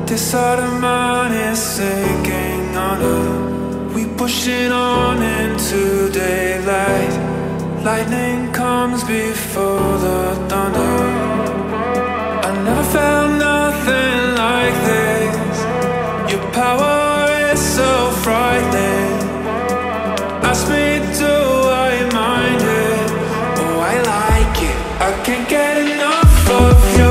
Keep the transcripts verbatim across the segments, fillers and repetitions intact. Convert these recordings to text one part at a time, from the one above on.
This heart of mine is sinking under. We pushing on into daylight. Lightning comes before the thunder. I never felt nothing like this. Your power is so frightening. Ask me, do I mind it? Oh, I like it. I can't get enough of you.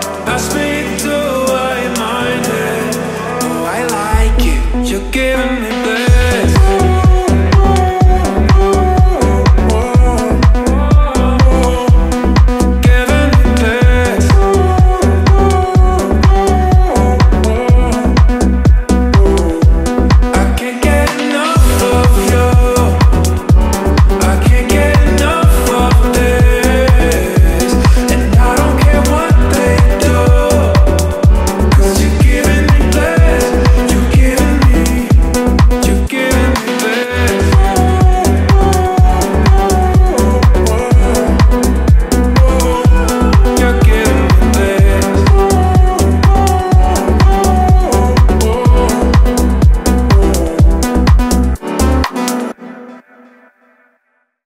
You're giving me